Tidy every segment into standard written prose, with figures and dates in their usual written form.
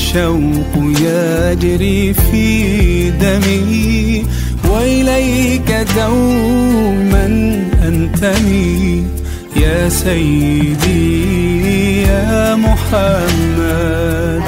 والشوق يجري في دمي، وإليك دوما أنتمي يا سيدي يا محمد.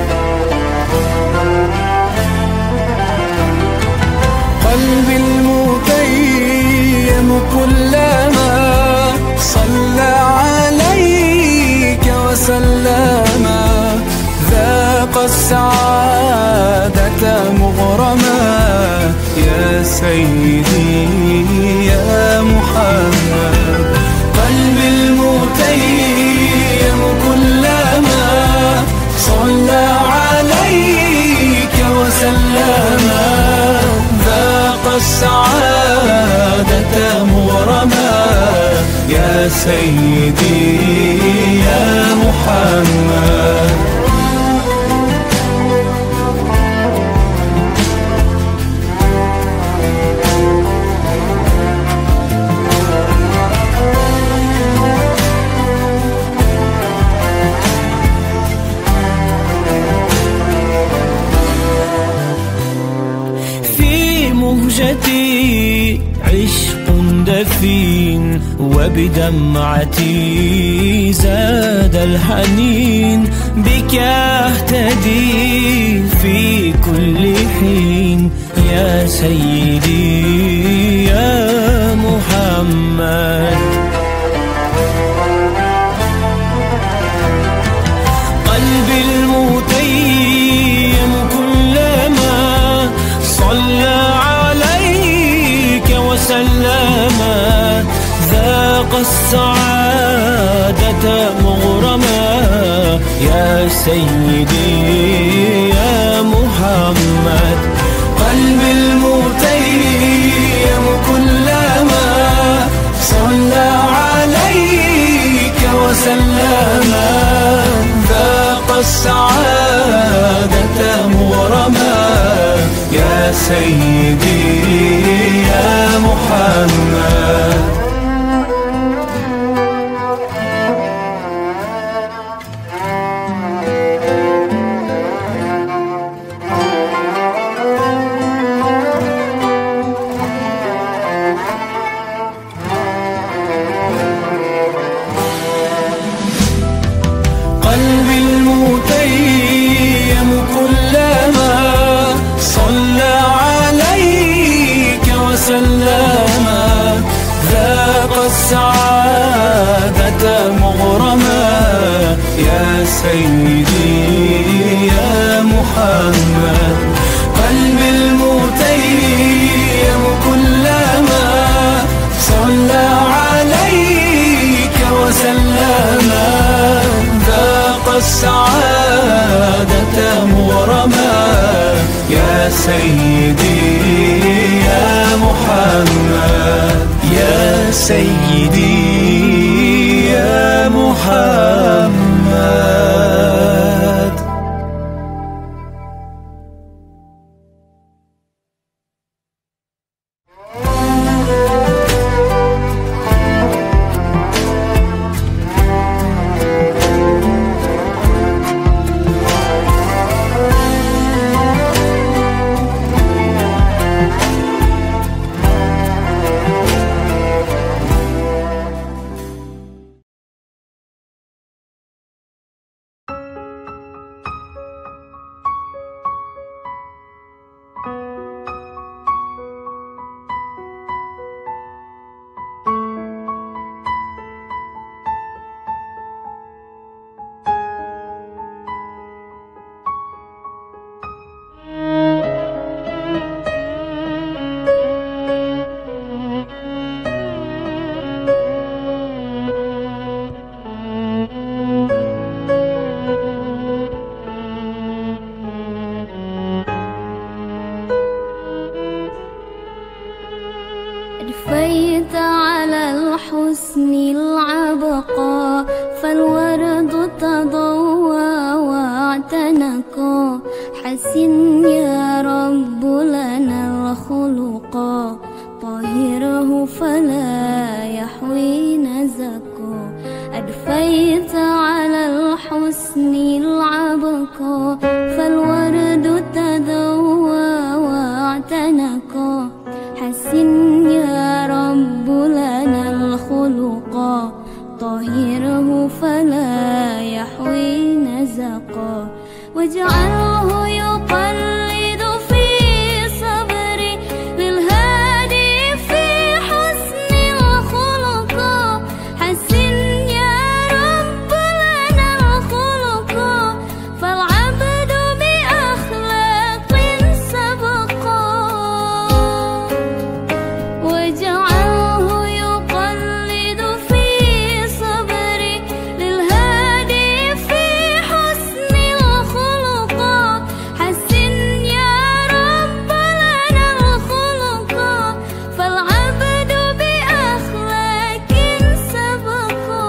قلبي المتيم كلما صلى عليك وسلم، ذاق السعادة مغرما يا سيدي يا محمد. قلبي المتيم كلما صلى عليك وسلم، ذاق السعادة مغرما يا سيدي يا محمد. مهجتي عشق دفين، وبدمعتي زاد الحنين، بك أهتدي في كل حين يا سيدي يا محمد. قلبي المتيم كلما صلى وسلم، ذاق السعادة مغرما يا سيدي يا محمد. قلبي المتيم كلما صلى عليك وسلم، ذاق السعادة مغرما يا سيدي يا محمد. قلبي المتيم كلما صلى عليك وسلم، ذاق السعادة مغرما يا سيدي يا محمد. قلبي المتيم كلما صلى عليك وسلم، ذاق السعادة مغرما يا سيدي يا محمد يا سيدي يا محمد. أدفيت على الحسن العبقى، فالورد تضوى واعتنقا. حسن يا رب لنا الخلقا، طهره فلا يحوي نزقا. أدفيت على الحسن العبقى، نزقا حسن يا رب لنا الخلقا طهره فلا يحوي نزقا واجعله يقلد في صبري للهادي في حسن الخلقا حسن يا رب لنا الخلقا فالعبد بأخلاق سبقا واجعله يقلد في صبري للهادي في حسن الخلقا حسن يا رب لنا الخلقا فالعبد بأخلاق سبقا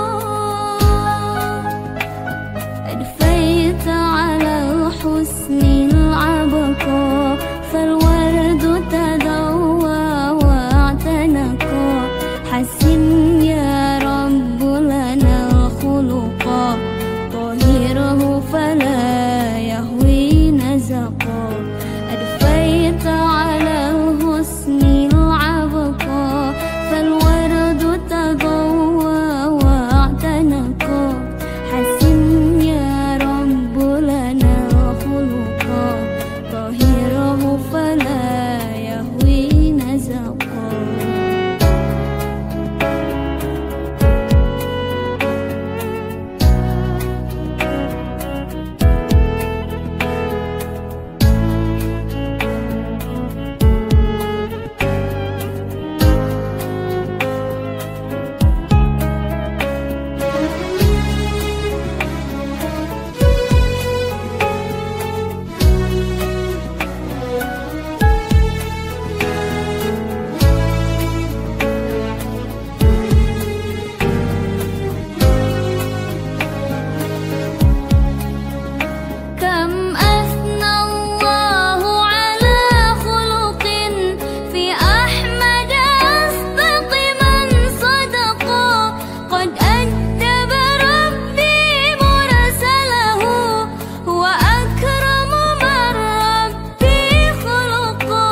أدفيت على الحسن العبقا فالورد تضوى واعتنقا حسن يا رب لنا الخلقا طهره فلا يهوي نزقا أدفيت على الحسن العبقا فالورد تضوى واعتنقا حسن يا رب لنا الخلقا طهره فلا يهوي نزقا كم أثنى الله على خلق في أحمد أصدق من صدقا قد أدب ربي مرسله هو أكرم من ربي خلقا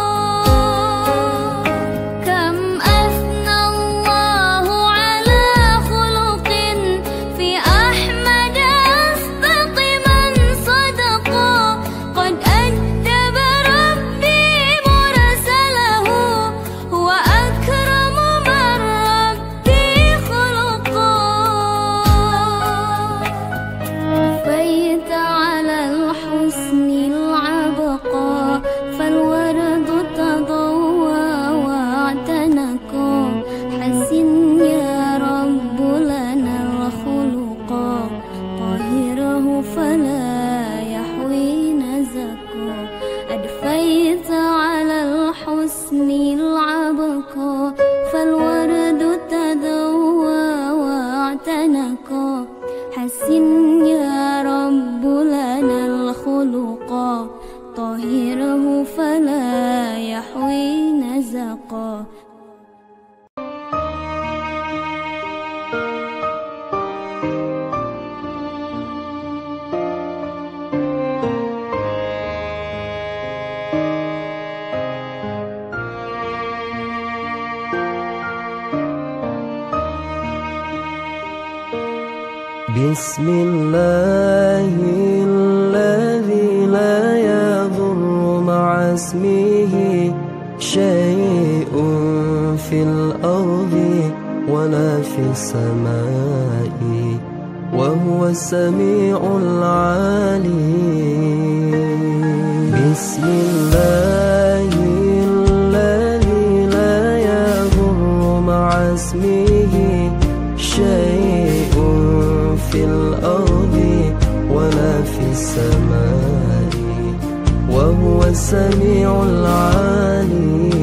كم أثنى الله على خلق في أحمد أصدق من صدقا قد أدب ربي مرسله هو أكرم من ربي خلقا بيت على الحسن العبقا فالورد تضوى واعتنقا حسن يا رب لنا الخلقا طهره فلا يحوي نزقا أدفيت على الحسن العبقا فالورد تضوى واعتنقا حسن يا رب لنا الخلقا طهره فلا يحوي نزقا بسم الله الذي لا يضر مع اسمه شيء في الأرض ولا في السماء وهو السميع العليم بسم الله الذي لا يضر مع اسمه شيء في الأرض ولا في السماء وهو السميع العليم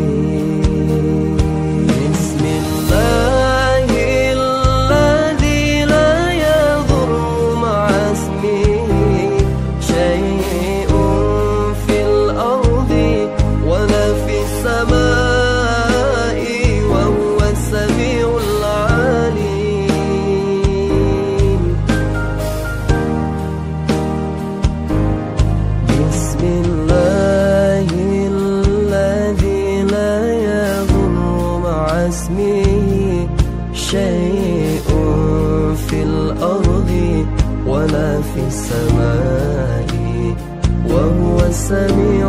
بسم الله الذي لا يضر مع اسمه شيء في الأرض ولا في السماء وهو السميع العليم بسم الله اسمه شيء في الأرض ولا في السماء وهو السميع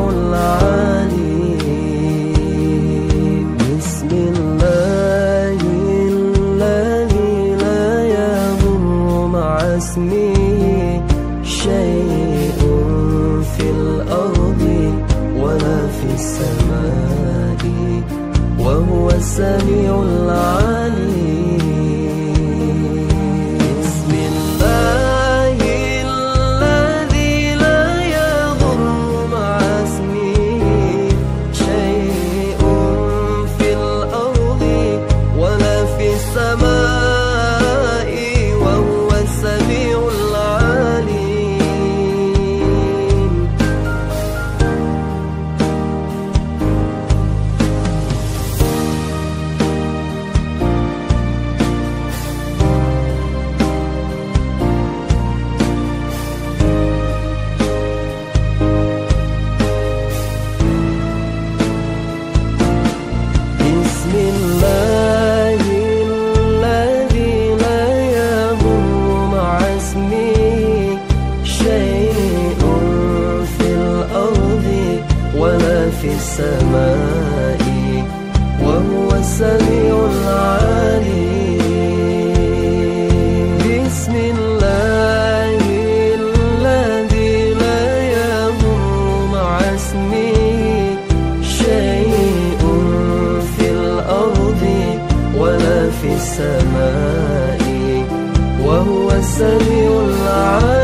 العليم. بسم الله الذي لا يضر مع اسمه شيء في الأرض ولا في السماء وهو السميع العليم. بسم الله الذي لا يضر مع اسمه شيء في الأرض ولا في السماء وهو السميع العليم. بسم الله الذي لا يضر مع اسمه شيء في الأرض ولا في السماء وهو السميع العليم. بسم الله الذي لا يضر مع اسمه شيء في الأرض ولا في السماء وهو السميع العليم.